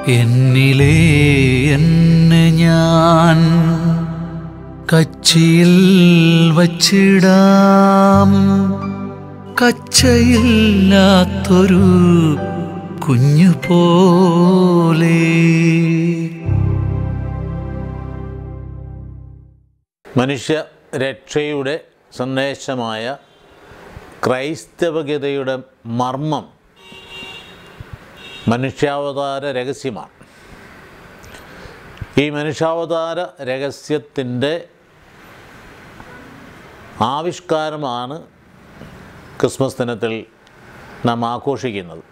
എന്നിലേ എന്നെ ഞാൻ കച്ചിയിൽ വച്ചിടാം, കച്ചയില്ലാത്തൊരു കുഞ്ഞു പോലെ. മനുഷ്യ രക്ഷയുടെ സന്ദേശമായ ക്രൈസ്തവഗീതയുടെ മർമ്മം മനുഷ്യാവതാര രഹസ്യമാണ്. ഈ മനുഷ്യാവതാര രഹസ്യത്തിൻ്റെ ആവിഷ്കാരമാണ് ക്രിസ്മസ് ദിനത്തിൽ നാം ആഘോഷിക്കുന്നത്.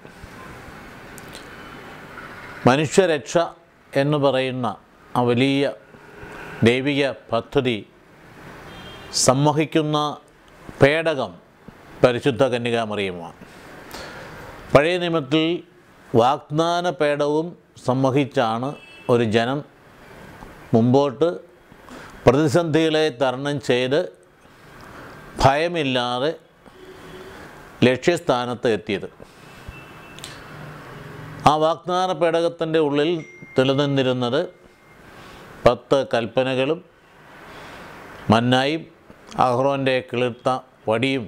മനുഷ്യരക്ഷ എന്ന് പറയുന്ന ആ വലിയ ദൈവിക പദ്ധതി സമ്മോഹിക്കുന്ന പേടകം പരിശുദ്ധ കന്യകാമറിയമാണ്. പഴയ നിയമത്തിൽ വാഗ്ദാന പേടകവും സമ്മോഹിച്ചാണ് ഒരു ജനം മുമ്പോട്ട് പ്രതിസന്ധികളെ തരണം ചെയ്ത് ഭയമില്ലാതെ ലക്ഷ്യസ്ഥാനത്ത് എത്തിയത്. ആ വാഗ്ദാന പേടകത്തിൻ്റെ ഉള്ളിൽ തെളിനിന്നിരുന്നത് 10 കൽപ്പനകളും മന്നായും അഹ്റോൻ്റെ കിളിർത്ത വടിയും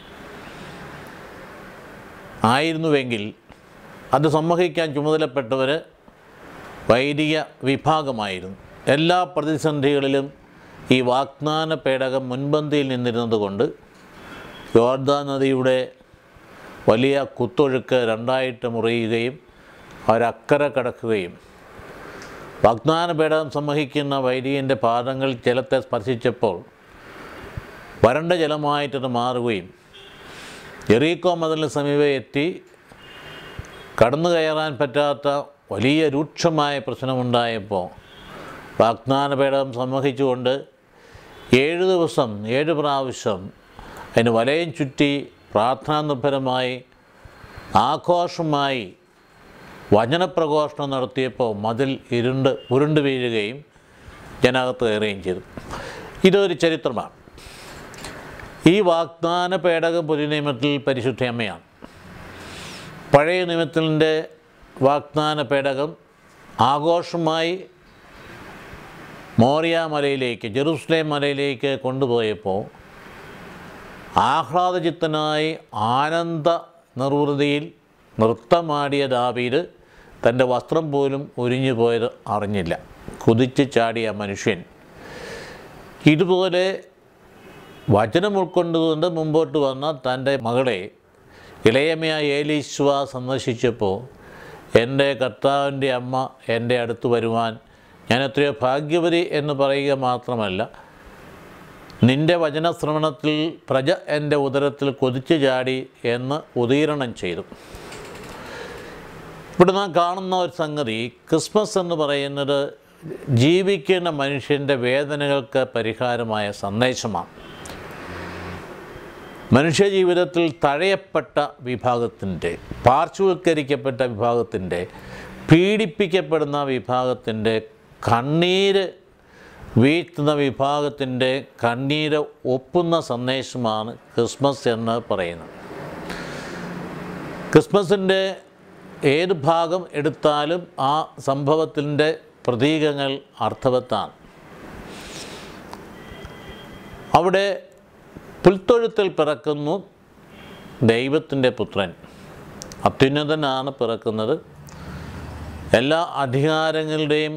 ആയിരുന്നുവെങ്കിൽ അത് സമ്മോഹിക്കാൻ ചുമതലപ്പെട്ടവർ വൈദിക വിഭാഗമായിരുന്നു. എല്ലാ പ്രതിസന്ധികളിലും ഈ വാഗ്ദാന പേടകം മുൻപന്തിയിൽ നിന്നിരുന്നത് കൊണ്ട് യോർദാൻ നദിയുടെ വലിയ കുത്തൊഴുക്ക് 2ആയിട്ട് മുറിയുകയും അവരക്കരെ കടക്കുകയും വാഗ്ദാന പേടകം സമ്മോഹിക്കുന്ന വൈദികൻ്റെ പാദങ്ങൾ ജലത്തെ സ്പർശിച്ചപ്പോൾ വരണ്ട ജലമായിട്ടത് മാറുകയും ജെറീക്കോ മതിലിന് സമീപം എത്തി കടന്നു കയറാൻ പറ്റാത്ത വലിയ രൂക്ഷമായ പ്രശ്നമുണ്ടായപ്പോൾ വാഗ്ദാന പേടകം സമ്മോഹിച്ചുകൊണ്ട് 7 ദിവസം 7 പ്രാവശ്യം അതിന് വലയം ചുറ്റി പ്രാർത്ഥനാനിർഭരമായി ആഘോഷമായി വചനപ്രഘോഷണം നടത്തിയപ്പോൾ മതിൽ ഉരുണ്ട് വീഴുകയും ജനകത്ത് കയറുകയും ചെയ്തു. ഇതൊരു ചരിത്രമാണ്. ഈ വാഗ്ദാന പേടകം പുതിയ നിയമത്തിൽ പരിശുദ്ധ അമ്മയാണ്. പഴയ നിയമത്തിൻ്റെ വാഗ്ദാന പേടകം ആഘോഷമായി മോറിയ മലയിലേക്ക്, ജെറുസലേം മലയിലേക്ക് കൊണ്ടുപോയപ്പോൾ ആഹ്ലാദചിത്തനായി ആനന്ദ നിർവൃതിയിൽ നൃത്തമാടിയ ദാവീദ് തൻ്റെ വസ്ത്രം പോലും ഉരിഞ്ഞു പോയത് അറിഞ്ഞില്ല. കുതിച്ച് ചാടിയ മനുഷ്യൻ ഇതുപോലെ വചനം ഉൾക്കൊണ്ടുകൊണ്ട് മുമ്പോട്ട് വന്ന തൻ്റെ മകളെ ഇളയമയായ ഏലീശ്വ സന്ദർശിച്ചപ്പോൾ എൻ്റെ കർത്താവിൻ്റെ അമ്മ എൻ്റെ അടുത്ത് വരുവാൻ ഞാൻ എത്രയോ ഭാഗ്യവതി എന്ന് പറയുക മാത്രമല്ല, നിൻ്റെ വചനശ്രവണത്തിൽ പ്രജ എൻ്റെ ഉദരത്തിൽ കൊതിച്ചു ചാടി എന്ന് ഉദീരണം ചെയ്തു. ഇവിടെ നാം കാണുന്ന ഒരു സംഗതി, ക്രിസ്മസ് എന്ന് പറയുന്നത് ജീവിക്കുന്ന മനുഷ്യൻ്റെ വേദനകൾക്ക് പരിഹാരമായ സന്ദേശമാണ്. മനുഷ്യജീവിതത്തിൽ തഴയപ്പെട്ട വിഭാഗത്തിൻ്റെ, പാർശ്വവൽക്കരിക്കപ്പെട്ട വിഭാഗത്തിൻ്റെ, പീഡിപ്പിക്കപ്പെടുന്ന വിഭാഗത്തിൻ്റെ, കണ്ണീര് വീഴ്ത്തുന്ന വിഭാഗത്തിൻ്റെ കണ്ണീര് ഒപ്പുന്ന സന്ദേശമാണ് ക്രിസ്മസ് എന്ന് പറയുന്നത്. ക്രിസ്മസിൻ്റെ ഏത് ഭാഗം എടുത്താലും ആ സംഭവത്തിൻ്റെ പ്രതീകങ്ങൾ അർത്ഥവത്താണ്. അവിടെ പുൽത്തൊഴുത്തിൽ പിറക്കുന്നു ദൈവത്തിൻ്റെ പുത്രൻ, അത്യുന്നതനാണ് പിറക്കുന്നത്. എല്ലാ അധികാരങ്ങളുടെയും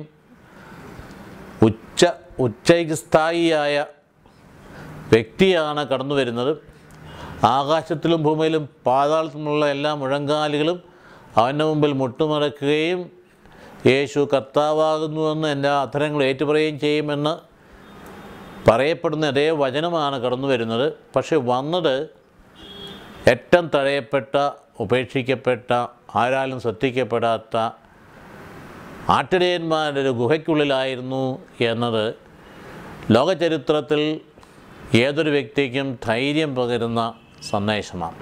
ഉച്ചസ്ഥായിയായ വ്യക്തിയാണ് കടന്നു വരുന്നത്. ആകാശത്തിലും ഭൂമിയിലും പാതാളത്തിലുമുള്ള എല്ലാ മുഴങ്കാലുകളും അവൻ്റെ മുമ്പിൽ മുട്ടുമടക്കുകയും യേശു കർത്താവാകുന്നുവെന്ന് എൻ്റെ അധരങ്ങൾ ഏറ്റുപറയുകയും ചെയ്യുമെന്ന് പറയപ്പെടുന്ന അതേ വചനമാണ് കടന്നു വരുന്നത്. പക്ഷെ വന്നത് ഏറ്റവും തഴയപ്പെട്ട, ഉപേക്ഷിക്കപ്പെട്ട, ആരാലും ശ്രദ്ധിക്കപ്പെടാത്ത ആട്ടിടയന്മാരുടെ ഒരു ഗുഹയ്ക്കുള്ളിലായിരുന്നു എന്നത് ലോകചരിത്രത്തിൽ ഏതൊരു വ്യക്തിക്കും ധൈര്യം പകരുന്ന സന്ദേശമാണ്.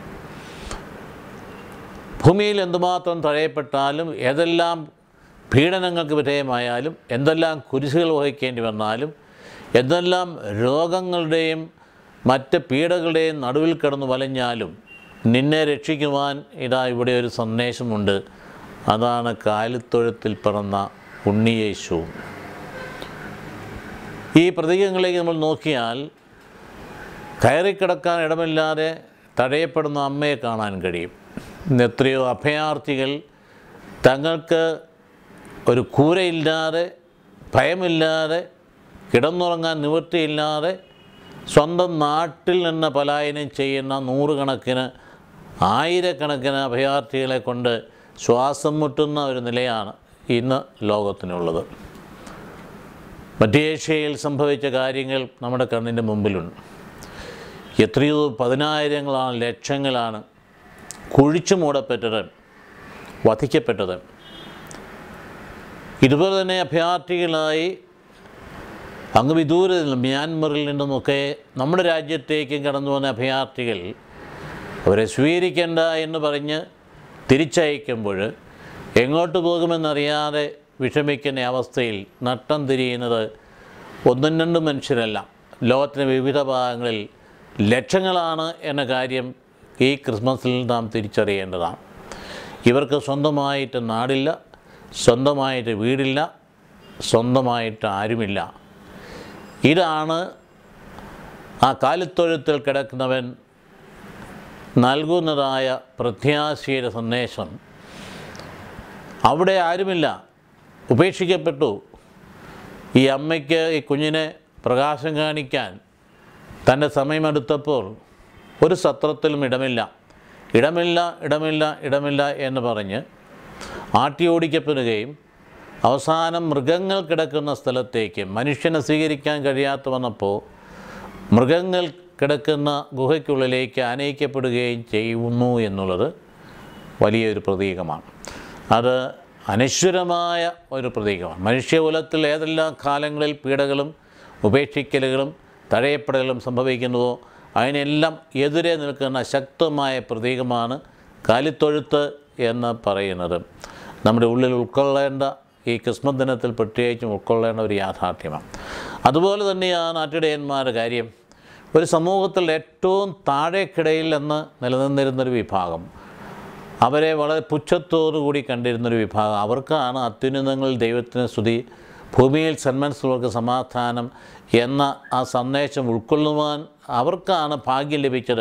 ഭൂമിയിൽ എന്തുമാത്രം തഴയപ്പെട്ടാലും, ഏതെല്ലാം പീഡനങ്ങൾക്ക് വിധേയമായാലും, എന്തെല്ലാം കുരിശുകൾ വഹിക്കേണ്ടി വന്നാലും, എന്തെല്ലാം രോഗങ്ങളുടെയും മറ്റ് പീഡകളുടെയും നടുവിൽ കിടന്നു വലഞ്ഞാലും നിന്നെ രക്ഷിക്കുവാൻ ഇതാ ഇവിടെ ഒരു സന്ദേശമുണ്ട്. അതാണ് കാലിത്തൊഴുത്തിൽ പിറന്ന ഉണ്ണിയേശു. ഈ പ്രതീകങ്ങളിലേക്ക് നമ്മൾ നോക്കിയാൽ കയറിക്കിടക്കാൻ ഇടമില്ലാതെ തടയപ്പെടുന്ന അമ്മയെ കാണാൻ കഴിയും. ഇന്ന് എത്രയോ അഭയാർത്ഥികൾ തങ്ങൾക്ക് ഒരു കൂരയില്ലാതെ, ഭയമില്ലാതെ, കിടന്നുറങ്ങാൻ നിവൃത്തിയില്ലാതെ സ്വന്തം നാട്ടിൽ നിന്ന് പലായനം ചെയ്യുന്ന നൂറുകണക്കിന്, ആയിരക്കണക്കിന് അഭയാർത്ഥികളെ കൊണ്ട് ശ്വാസം മുട്ടുന്ന ഒരു നിലയാണ് ഇന്ന് ലോകത്തിനുള്ളത്. മധ്യേഷ്യയിൽ സംഭവിച്ച കാര്യങ്ങൾ നമ്മുടെ കണ്ണിൻ്റെ മുമ്പിലുണ്ട്. എത്രയോ പതിനായിരങ്ങളാണ്, ലക്ഷങ്ങളാണ് കുഴിച്ചു മൂടപ്പെട്ടത്, വധിക്കപ്പെട്ടത്. ഇതുപോലെ തന്നെ അഭയാർത്ഥികളായി അങ്ങ് വിദൂരത്തിൽ മ്യാൻമറിൽ നിന്നുമൊക്കെ നമ്മുടെ രാജ്യത്തേക്കും കടന്നു വന്ന അഭയാർത്ഥികൾ അവരെ സ്വീകരിക്കേണ്ട എന്ന് പറഞ്ഞ് തിരിച്ചയക്കുമ്പോൾ എങ്ങോട്ട് പോകുമെന്നറിയാതെ വിഷമിക്കുന്ന അവസ്ഥയിൽ നട്ടം തിരിയുന്നത് ഒന്നും രണ്ടും മനുഷ്യരല്ല, ലോകത്തിൻ്റെ വിവിധ ഭാഗങ്ങളിൽ ലക്ഷങ്ങളാണ് എന്ന കാര്യം ഈ ക്രിസ്മസിൽ നാം തിരിച്ചറിയേണ്ടതാണ്. ഇവർക്ക് സ്വന്തമായിട്ട് നാടില്ല, സ്വന്തമായിട്ട് വീടില്ല, സ്വന്തമായിട്ട് ആരുമില്ല. ഇതാണ് ആ കാലിത്തൊഴുത്തിൽ കിടക്കുന്നവൻ നൽകുന്നതായ പ്രത്യാശയുടെ സന്ദേശം. അവിടെ ആരുമില്ല, ഉപേക്ഷിക്കപ്പെട്ടു. ഈ അമ്മയ്ക്ക് ഈ കുഞ്ഞിനെ പ്രകാശം കാണിക്കാൻ തൻ്റെ സമയമെടുത്തപ്പോൾ ഒരു സത്രത്തിലും ഇടമില്ല, ഇടമില്ല, ഇടമില്ല, ഇടമില്ല എന്ന് പറഞ്ഞ് ആട്ടി ഓടിക്കപ്പെടുകയും അവസാനം മൃഗങ്ങൾ കിടക്കുന്ന സ്ഥലത്തേക്ക് മനുഷ്യനെ സ്വീകരിക്കാൻ കഴിയാത്ത വന്നപ്പോൾ മൃഗങ്ങൾ കിടക്കുന്ന ഗുഹയ്ക്കുള്ളിലേക്ക് ആനയിക്കപ്പെടുകയും ചെയ്യുന്നു എന്നുള്ളത് വലിയൊരു പ്രതീകമാണ്. അത് അനശ്വരമായ ഒരു പ്രതീകമാണ്. മനുഷ്യകുലത്തിൽ ഏതെല്ലാം കാലങ്ങളിൽ പീഡകളും ഉപേക്ഷിക്കലുകളും തഴയപ്പെടലും സംഭവിക്കുന്നുവോ അതിനെല്ലാം എതിരെ നിൽക്കുന്ന ശക്തമായ പ്രതീകമാണ് കാലിത്തൊഴുത്ത് എന്ന് പറയുന്നത്. നമ്മുടെ ഉള്ളിൽ ഉൾക്കൊള്ളേണ്ട, ഈ ക്രിസ്മസ് ദിനത്തിൽ പ്രത്യേകിച്ചും ഉൾക്കൊള്ളേണ്ട ഒരു യാഥാർത്ഥ്യമാണ്. അതുപോലെ തന്നെയാണ് ആട്ടിടയന്മാരുടെ കാര്യം. ഒരു സമൂഹത്തിൽ ഏറ്റവും താഴേക്കിടയിൽ നിന്ന് നിലനിന്നിരുന്നൊരു വിഭാഗം, അവരെ വളരെ പുച്ഛത്തോടുകൂടി കണ്ടിരുന്നൊരു വിഭാഗം, അവർക്കാണ് അത്യുന്നതങ്ങളിൽ ദൈവത്തിന് സ്തുതി, ഭൂമിയിൽ സന്മനസ്സുള്ളവർക്ക് സമാധാനം എന്ന ആ സന്ദേശം ഉൾക്കൊള്ളുവാൻ അവർക്കാണ് ഭാഗ്യം ലഭിച്ചത്.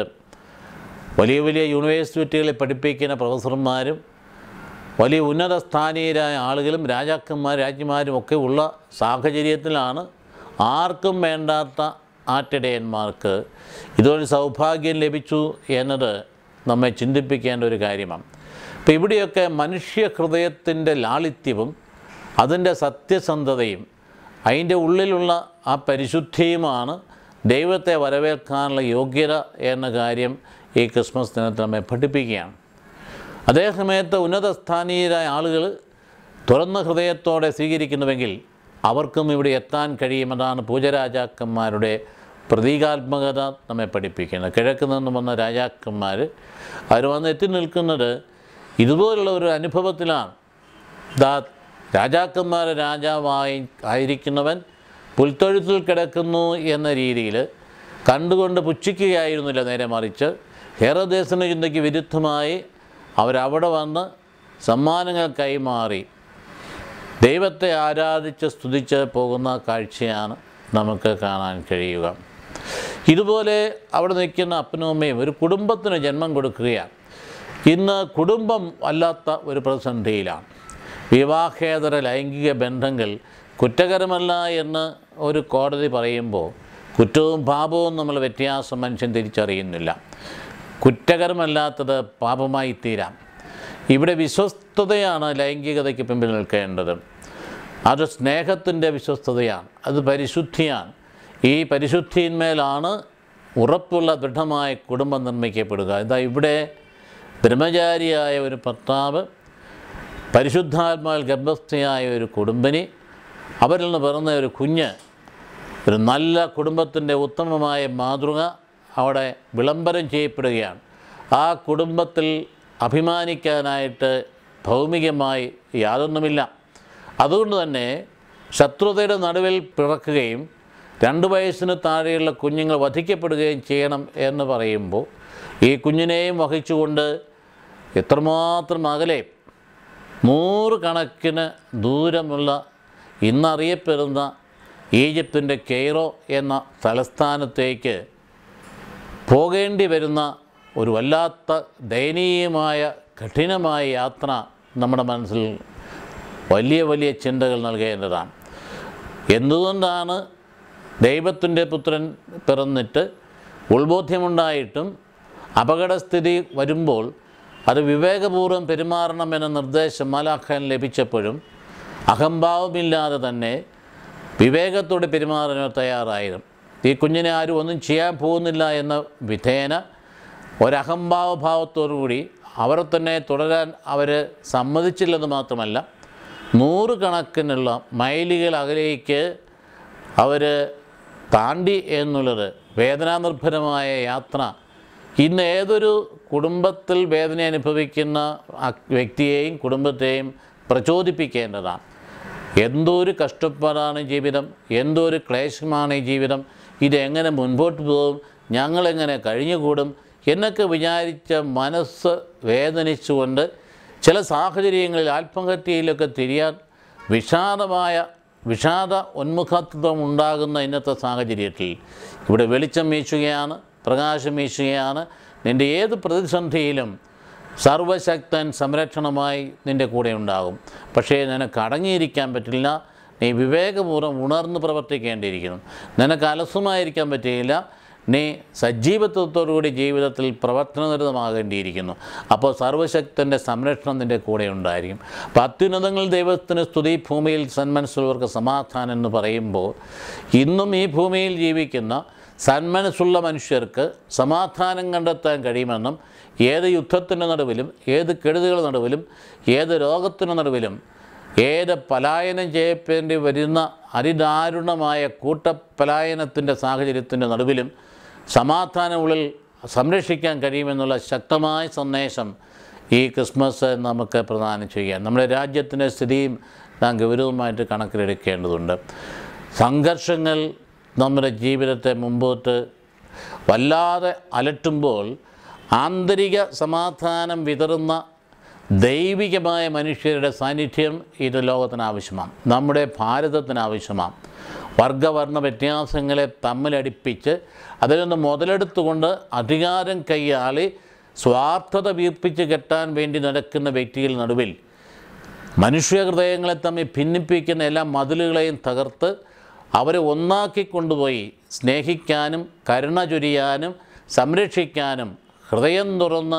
വലിയ വലിയ യൂണിവേഴ്സിറ്റികളിൽ പഠിപ്പിക്കുന്ന പ്രൊഫസർമാരും വലിയ ഉന്നത സ്ഥാനീയരായ ആളുകളും രാജാക്കന്മാരും രാജ്ഞിമാരും ഒക്കെ ഉള്ള സാഹചര്യത്തിലാണ് ആർക്കും വേണ്ടാത്ത ആട്ടിടയന്മാർക്ക് ഇതൊരു സൗഭാഗ്യം ലഭിച്ചു എന്നത് നമ്മെ ചിന്തിപ്പിക്കേണ്ട ഒരു കാര്യമാണ്. അപ്പോൾ ഇവിടെയൊക്കെ മനുഷ്യ ഹൃദയത്തിൻ്റെ ലാളിത്യവും അതിൻ്റെ സത്യസന്ധതയും അതിൻ്റെ ഉള്ളിലുള്ള ആ പരിശുദ്ധിയുമാണ് ദൈവത്തെ വരവേൽക്കാനുള്ള യോഗ്യത എന്ന കാര്യം ഈ ക്രിസ്മസ് ദിനത്തിൽ നമ്മെ പഠിപ്പിക്കുകയാണ്. അതേസമയത്ത് ഉന്നത സ്ഥാനീയരായ ആളുകൾ തുറന്ന ഹൃദയത്തോടെ സ്വീകരിക്കുന്നുവെങ്കിൽ അവർക്കും ഇവിടെ എത്താൻ കഴിയുമെന്നാണ് പൂജരാജാക്കന്മാരുടെ പ്രതീകാത്മകത നമ്മെ പഠിപ്പിക്കുന്നത്. കിഴക്ക് നിന്ന് വന്ന രാജാക്കന്മാർ അവർ വന്ന് എത്തി നിൽക്കുന്നത് ഇതുപോലുള്ള ഒരു അനുഭവത്തിലാണ്. രാജാക്കന്മാരെ ആയിരിക്കുന്നവൻ പുൽത്തൊഴുത്തിൽ കിടക്കുന്നു എന്ന രീതിയിൽ കണ്ടുകൊണ്ട് പുച്ഛിക്കുകയായിരുന്നില്ല, നേരെ മറിച്ച് ഹെറോദേസിൻ്റെ ചിന്തയ്ക്ക് വിരുദ്ധമായി അവരവിടെ വന്ന് സമ്മാനങ്ങൾ കൈമാറി ദൈവത്തെ ആരാധിച്ച് സ്തുതിച്ച് പോകുന്ന കാഴ്ചയാണ് നമുക്ക് കാണാൻ കഴിയുക. ഇതുപോലെ അവിടെ നിൽക്കുന്ന അപ്പനും അമ്മയും ഒരു കുടുംബത്തിന് ജന്മം കൊടുക്കുകയാണ്. ഇന്ന് കുടുംബം അല്ലാത്ത ഒരു പ്രതിസന്ധിയിലാണ്. വിവാഹേതര ലൈംഗിക ബന്ധങ്ങൾ കുറ്റകരമല്ല എന്ന് ഒരു കോടതി പറയുമ്പോൾ കുറ്റവും പാപവും നമ്മൾ വ്യത്യാസം മനുഷ്യൻ തിരിച്ചറിയുന്നില്ല. കുറ്റകരമല്ലാത്തത് പാപമായി തീരാം. ഇവിടെ വിശ്വസ്തതയാണ് ലൈംഗികതയ്ക്ക് പിമ്പിൽ നിൽക്കേണ്ടത്. അത് സ്നേഹത്തിൻ്റെ വിശ്വസ്തതയാണ്, അത് പരിശുദ്ധിയാണ്. ഈ പരിശുദ്ധിയിന്മേലാണ് ഉറപ്പുള്ള ദൃഢമായ കുടുംബം നിർമ്മിക്കപ്പെടുക. ഇതാ ഇവിടെ ബ്രഹ്മചാരിയായ ഒരു ഭർത്താവ്, പരിശുദ്ധാത്മാവിൽ ഗർഭസ്ഥയായ ഒരു കുടുംബിനി, അവരിൽ നിന്ന് പിറന്ന ഒരു കുഞ്ഞ്, ഒരു നല്ല കുടുംബത്തിൻ്റെ ഉത്തമമായ മാതൃക അവിടെ വിളംബരം ചെയ്യപ്പെടുകയാണ്. ആ കുടുംബത്തിൽ അഭിമാനിക്കാനായിട്ട് ഭൗമികമായി യാതൊന്നുമില്ല. അതുകൊണ്ട് തന്നെ ശത്രുതയുടെ നടുവിൽ പിറക്കുകയും 2 വയസ്സിന് താഴെയുള്ള കുഞ്ഞുങ്ങൾ വധിക്കപ്പെടുകയും ചെയ്യണം എന്ന് പറയുമ്പോൾ ഈ കുഞ്ഞിനെയും വഹിച്ചുകൊണ്ട് എത്രമാത്രം അകലെ 100 കണക്കിന് ദൂരമുള്ള ഇന്നറിയപ്പെടുന്ന ഈജിപ്തിൻ്റെ കെയ്റോ എന്ന തലസ്ഥാനത്തേക്ക് പോകേണ്ടി വരുന്ന ഒരു വല്ലാത്ത ദയനീയമായ കഠിനമായ യാത്ര നമ്മുടെ മനസ്സിൽ വലിയ വലിയ ചിന്തകൾ നൽകേണ്ടതാണ്. എന്തുകൊണ്ടാണ് ദൈവത്തിൻ്റെ പുത്രൻ പിറന്നിട്ട് ഉൾബോധ്യമുണ്ടായിട്ടും അപകടസ്ഥിതി വരുമ്പോൾ അത് വിവേകപൂർവ്വം പെരുമാറണമെന്ന നിർദ്ദേശം മാലാഖാൻ ലഭിച്ചപ്പോഴും അഹംഭാവമില്ലാതെ തന്നെ വിവേകത്തോടെ പെരുമാറാൻ തയ്യാറായിരുന്നു. ഈ കുഞ്ഞിനെ ആരും ഒന്നും ചെയ്യാൻ പോകുന്നില്ല എന്ന വിധേന ഒരഹംഭാവഭാവത്തോടുകൂടി അവരെ തന്നെ തുടരാൻ അവർ സമ്മതിച്ചില്ലെന്ന് മാത്രമല്ല, 100 കണക്കിനുള്ള മൈലുകൾ അകലേക്ക് അവർ താണ്ടി എന്നുള്ളത് വേദനാനിർഭരമായ യാത്ര ഇന്ന് ഏതൊരു കുടുംബത്തിൽ വേദന അനുഭവിക്കുന്ന വ്യക്തിയെയും കുടുംബത്തെയും പ്രചോദിപ്പിക്കേണ്ടതാണ്. എന്തൊരു കഷ്ടപ്പാടാണ് ജീവിതം, എന്തൊരു ക്ലേശമാണ് ഈ ജീവിതം, ഇതെങ്ങനെ മുൻപോട്ട് പോകും, ഞങ്ങളെങ്ങനെ കഴിഞ്ഞുകൂടും എന്നൊക്കെ വിചാരിച്ച മനസ്സ് വേദനിച്ചുകൊണ്ട് ചില സാഹചര്യങ്ങളിൽ ആത്മഹത്യയിലൊക്കെ തിരിയാൻ വിഷാദ ഉന്മുഖത്വം ഉണ്ടാകുന്ന ഇന്നത്തെ സാഹചര്യത്തിൽ ഇവിടെ വെളിച്ചം വീശുകയാണ്, പ്രകാശം വീശുകയാണ്. നിൻ്റെ ഏത് പ്രതിസന്ധിയിലും സർവശക്തൻ സംരക്ഷണമായി നിൻ്റെ കൂടെ ഉണ്ടാകും. പക്ഷേ നിനക്ക് അടങ്ങിയിരിക്കാൻ പറ്റില്ല, നീ വിവേകപൂർവ്വം ഉണർന്ന് പ്രവർത്തിക്കേണ്ടിയിരിക്കുന്നു. നിനക്ക് അലസമായിരിക്കാൻ പറ്റില്ല, നീ സജീവത്വത്തോടുകൂടി ജീവിതത്തിൽ പ്രവർത്തനനിരതമാകേണ്ടിയിരിക്കുന്നു. അപ്പോൾ സർവശക്തൻ്റെ സംരക്ഷണം നിൻ്റെ കൂടെ ഉണ്ടായിരിക്കും. അപ്പോൾ അത്യുന്നതങ്ങളിൽ ദൈവത്തിന് സ്തുതി, ഭൂമിയിൽ സന്മനസ്സുള്ളവർക്ക് സമാധാനം എന്ന് പറയുമ്പോൾ ഇന്നും ഈ ഭൂമിയിൽ ജീവിക്കുന്ന സന്മനസ്സുള്ള മനുഷ്യർക്ക് സമാധാനം കണ്ടെത്താൻ കഴിയുമെന്നും ഏത് യുദ്ധത്തിൻ്റെ നടുവിലും ഏത് കെടുതികളുടെ നടുവിലും ഏത് രോഗത്തിൻ്റെ നടുവിലും ഏത് പലായനം ചെയ്യപ്പെടേണ്ടി വരുന്ന അതിദാരുണമായ കൂട്ടപലായനത്തിൻ്റെ സാഹചര്യത്തിൻ്റെ നടുവിലും സമാധാനമുള്ളിൽ സംരക്ഷിക്കാൻ കഴിയുമെന്നുള്ള ശക്തമായ സന്ദേശം ഈ ക്രിസ്മസ് നമുക്ക് പ്രദാനം ചെയ്യാൻ നമ്മുടെ രാജ്യത്തിൻ്റെ സ്ഥിതിയും നാം ഗൗരവമായിട്ട് കണക്കിലെടുക്കേണ്ടതുണ്ട്. സംഘർഷങ്ങൾ നമ്മുടെ ജീവിതത്തെ മുമ്പോട്ട് വല്ലാതെ അലട്ടുമ്പോൾ ആന്തരിക സമാധാനം വിതറുന്ന ദൈവികമായ മനുഷ്യരുടെ സാന്നിധ്യം ഇത് ലോകത്തിന് ആവശ്യമാണ്, നമ്മുടെ ഭാരതത്തിന് ആവശ്യമാണ്. വർഗവർണ്ണ വ്യത്യാസങ്ങളെ തമ്മിലടിപ്പിച്ച് അതിൽ നിന്ന് മുതലെടുത്തുകൊണ്ട് അധികാരം കൈയാളി സ്വാർത്ഥത വീർപ്പിച്ച് കെട്ടാൻ വേണ്ടി നടക്കുന്ന വ്യക്തികൾ നടുവിൽ മനുഷ്യഹൃദയങ്ങളെ തമ്മിൽ ഭിന്നിപ്പിക്കുന്ന എല്ലാ മതിലുകളെയും തകർത്ത് അവരെ ഒന്നാക്കിക്കൊണ്ടുപോയി സ്നേഹിക്കാനും കരുണ ചൊരിയാനും സംരക്ഷിക്കാനും ഹൃദയം തുറന്ന്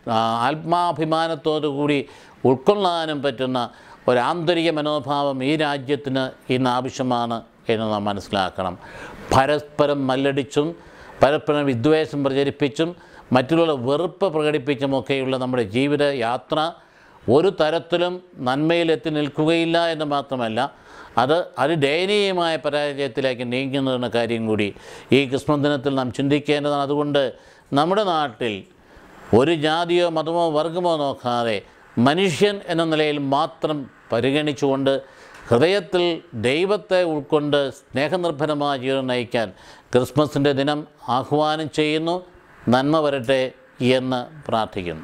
ആത്മാഭിമാനത്തോടുകൂടി ഉൾക്കൊള്ളാനും പറ്റുന്ന ഒരാന്തരിക മനോഭാവം ഈ രാജ്യത്തിന് ഇന്ന് ആവശ്യമാണ് എന്ന് നാം മനസ്സിലാക്കണം. പരസ്പരം മല്ലടിച്ചും പരസ്പരം വിദ്വേഷം പ്രചരിപ്പിച്ചും മറ്റുള്ള വെറുപ്പ് പ്രകടിപ്പിച്ചുമൊക്കെയുള്ള നമ്മുടെ ജീവിത യാത്ര ഒരു തരത്തിലും നന്മയിലെത്തി നിൽക്കുകയില്ല എന്ന് മാത്രമല്ല, അത് ദയനീയമായ പരാജയത്തിലേക്ക് നീങ്ങുന്നതെന്ന കാര്യം കൂടി ഈ ക്രിസ്മസ് ദിനത്തിൽ നാം ചിന്തിക്കേണ്ടതാണ്. അതുകൊണ്ട് നമ്മുടെ നാട്ടിൽ ഒരു ജാതിയോ മതമോ വർഗമോ നോക്കാതെ മനുഷ്യൻ എന്ന നിലയിൽ മാത്രം പരിഗണിച്ചുകൊണ്ട് ഹൃദയത്തിൽ ദൈവത്തെ ഉൾക്കൊണ്ട് സ്നേഹനിർഭരമായ ജീവിതം നയിക്കാൻ ക്രിസ്മസിൻ്റെ ദിനം ആഹ്വാനം ചെയ്യുന്നു. നന്മ വരട്ടെ എന്ന് പ്രാർത്ഥിക്കുന്നു.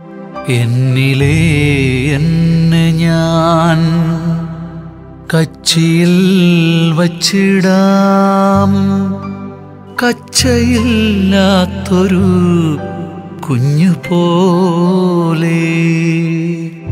എന്നിലേ എന്നെ ഞാൻ കച്ചിയിൽ വച്ചിടാം, കച്ചയില്ലാത്തൊരു കുഞ്ഞു പോലെ.